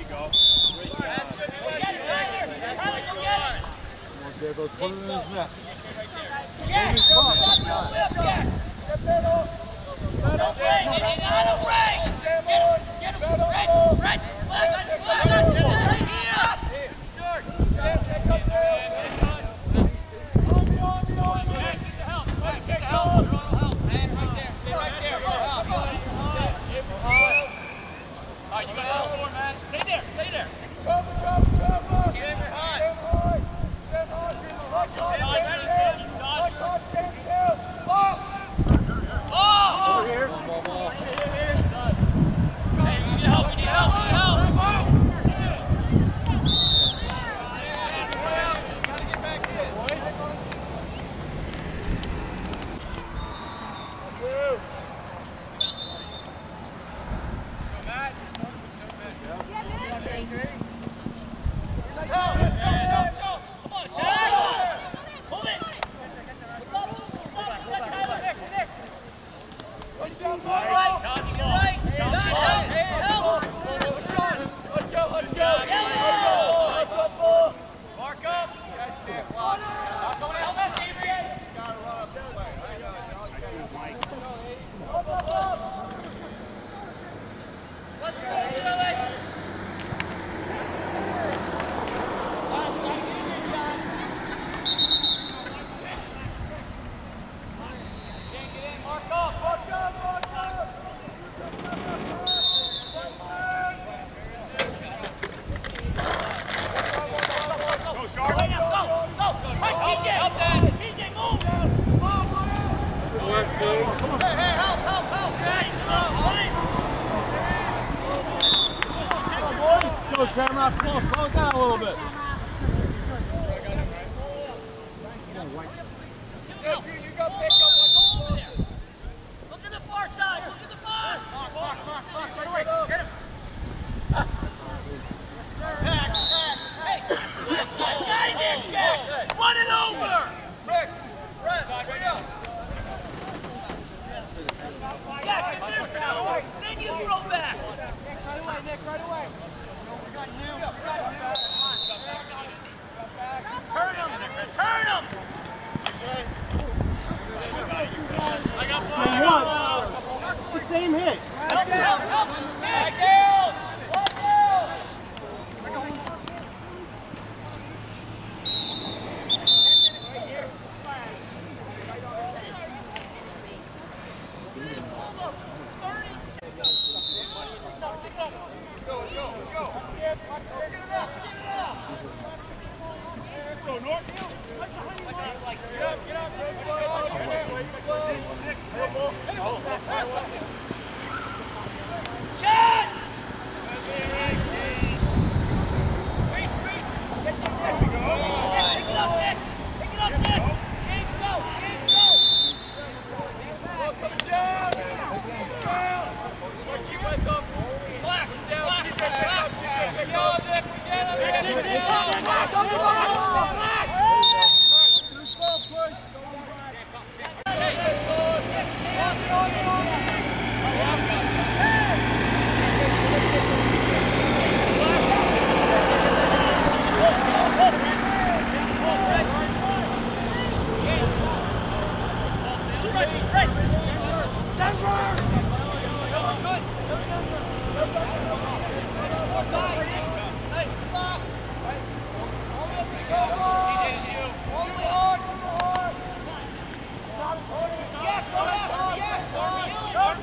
There goes, put it in his net. Go, Shamrock, come on, slow it down a little bit. Look at the far side, look at the far! Right away, get him! Hey, guy there, Jack! Run it over! Rick, Brett, right up! Jack, it's there too! Then you throw back! Right away, Nick, right away! Turn him! Turn him! I got It's the same hit. Help! Back down! Jack,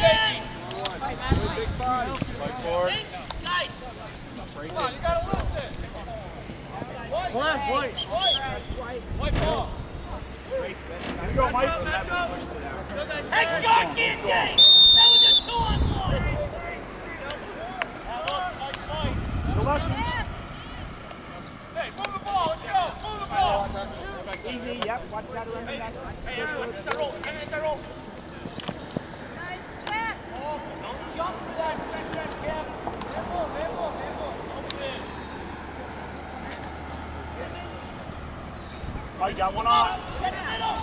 Big body. Like forward. Nice. Come on, you gotta lose it. White. White ball. There you go, Mike. Hey, shot, DJ! That was a 2-on-1. Go left. Hey, move the ball, let's go, move the ball. Easy, yep. Watch out around the back. Hey, inside roll, inside roll. Nice check. Oh, don't jump for that. Kev. Handball. Mike got one on. Get in the middle.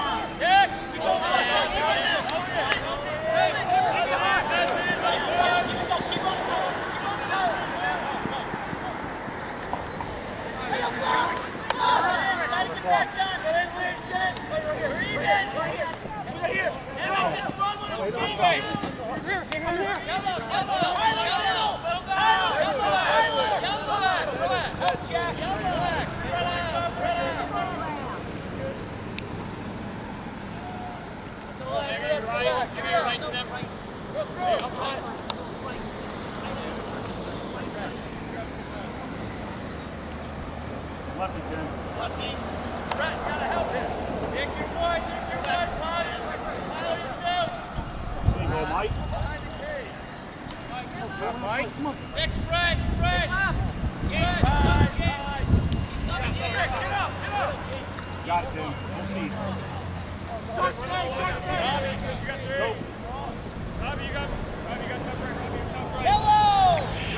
Lefty, Jim. Lefty. Brett, gotta help him. Dick your boy, Potty. There you go, Mike. Mike. Next, Brett. Get up. Got it, Jim. Don't sneeze. Go. Robbie, you got top right. Yellow!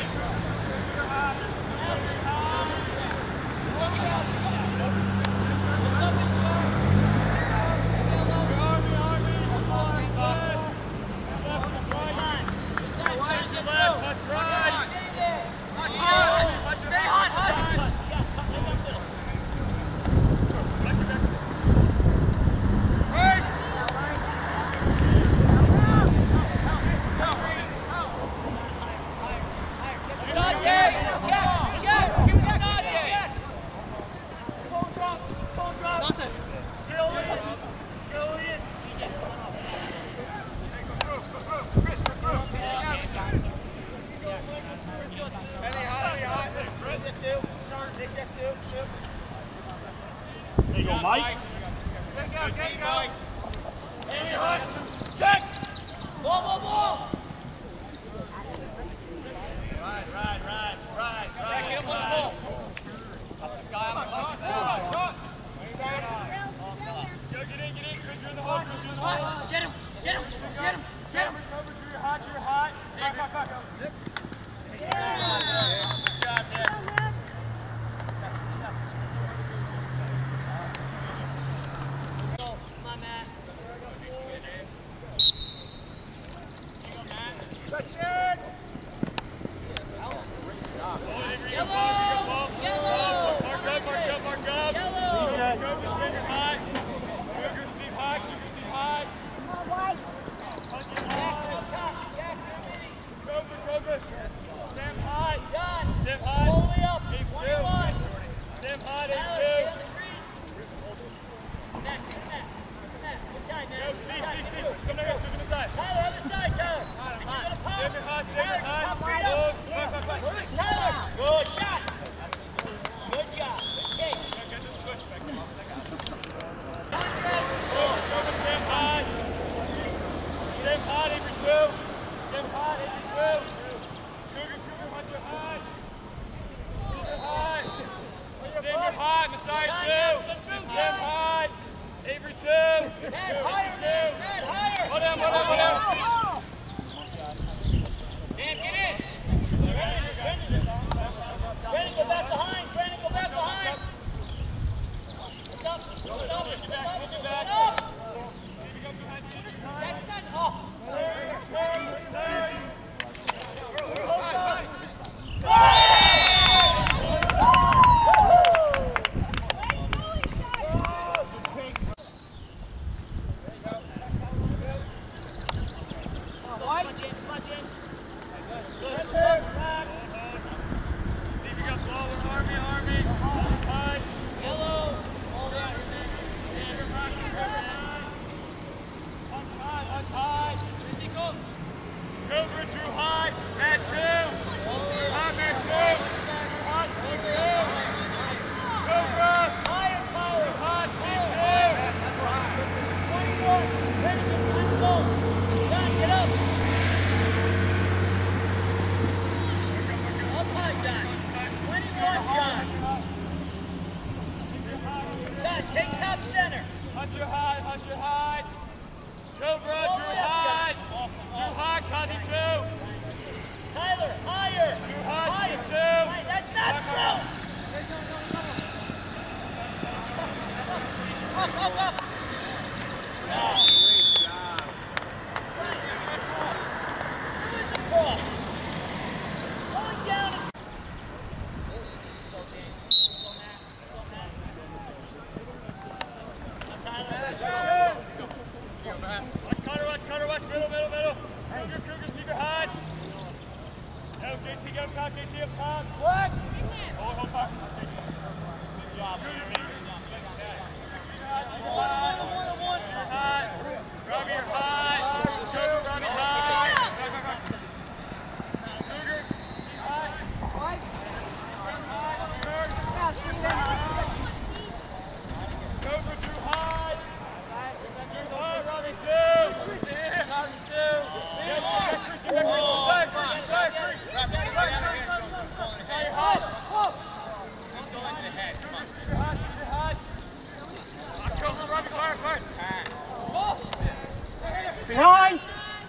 There you go, Mike. Check! Ball! Right. Get him on the ball. Get in, Chris, you're in the hole. Get him! You're hot. Back. Good job there. Come on, Matt. Good shot. Good job. Good take. Brandon, go back behind. That's not. Oh. What? Behind!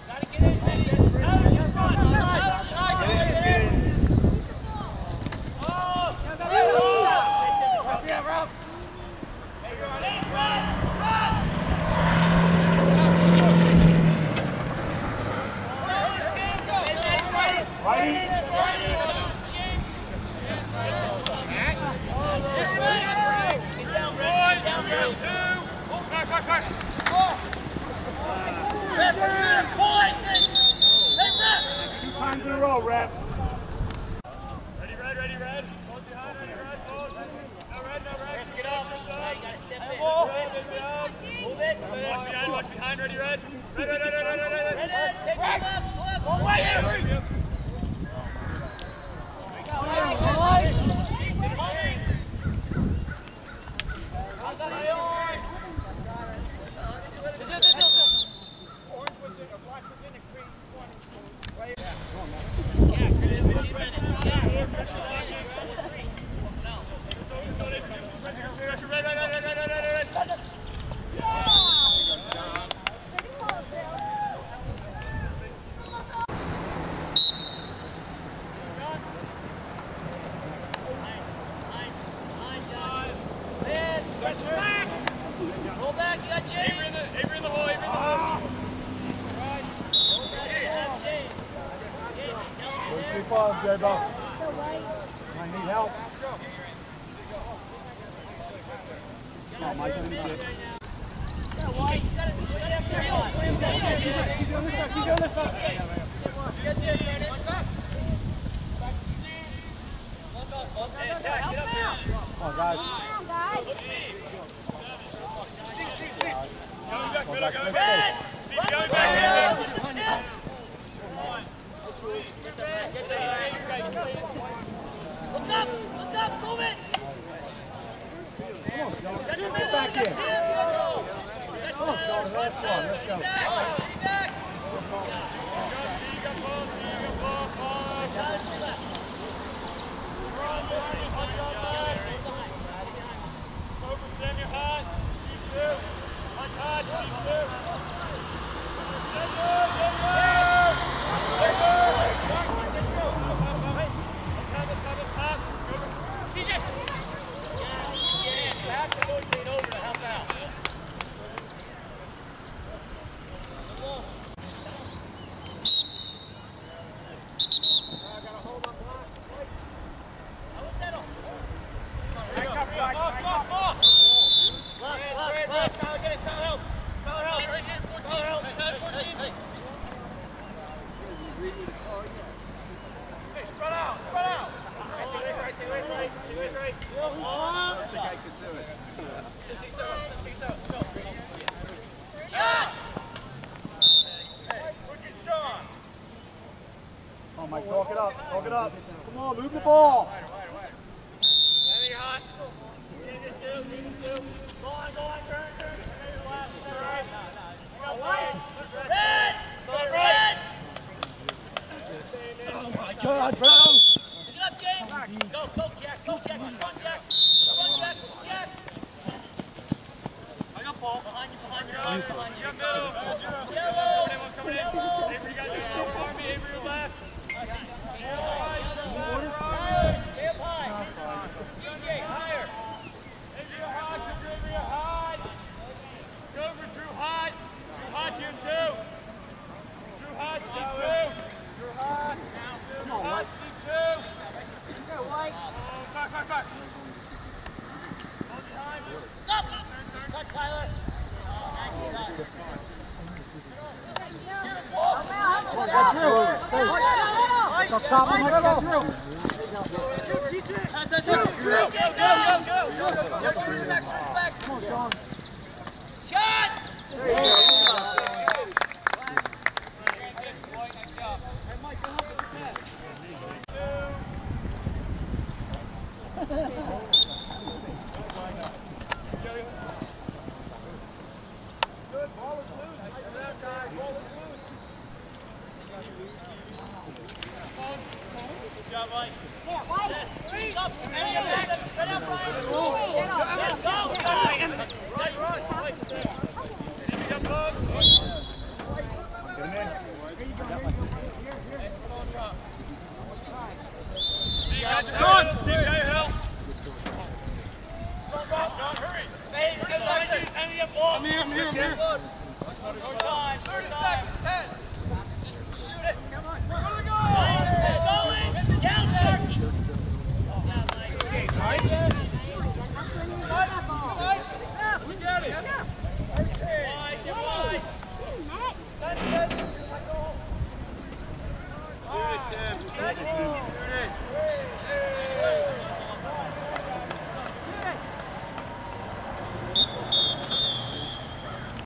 Two times in a row, ref. Ready, red. Hold behind, ready, red. Hold. No red. Get up. You gotta step in. Watch behind, ready, red. Red. Take it left. One way, Avery. Roll back, you got James. Avery in the hole. Too far, J-Bo. I need help. Come on, Mike. Let me get it. Keep doing this one. Oh, guys. Look up, move it. Get back here. Come on, John. Let's go. Back. Come on, Mike. Talk it up. Come on, move the ball. Oh my God, bro! Get up, James. Go, Jack. Just run, Jack. Jack. I got Paul. Behind you. Yellow. Avery, you got to arm me. Avery, your left. Stay up high. DJ, higher. Avery, high. Go for Drew Hot. Drew Hot, you two. Drew Hot, Steve two. Drew Hot. Drew Hot, Steve two. Go, White. Back. Hold behind. Up. Cut, Tyler. Nice shot. Come on, Drew. Go, Tom, on the drill. Come on, Sean. Shot! Good, ball is loose. Nice for that guy. Ball is loose. Good job, Mike. Up, any of that, spread out, Brian. Let's go, Brian. Run. Give me a bug. Get him in. Steve, got your help. Steve, got your help. Hurry. Hey, any of ball. I'm here. Third time.